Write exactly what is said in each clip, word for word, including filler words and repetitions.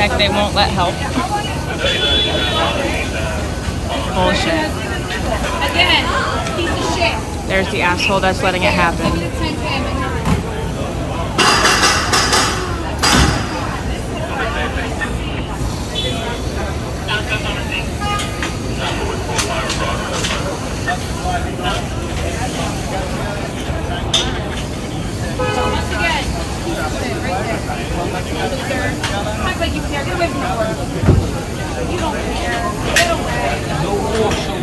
heck they won't let help? Bullshit. Again, piece of shit. There's the asshole that's letting it happen. Once again, piece of shit right there. Act like you care. Get away from the door. You don't care. Get away.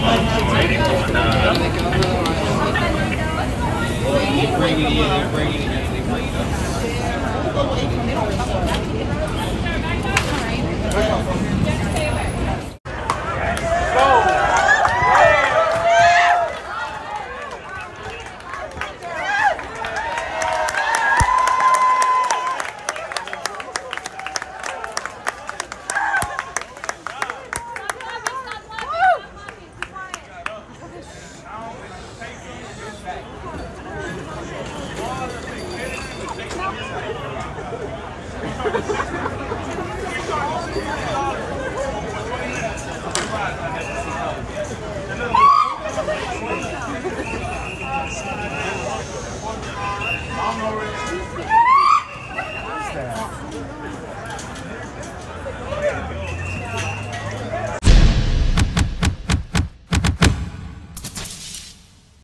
Bring it in, bring it in.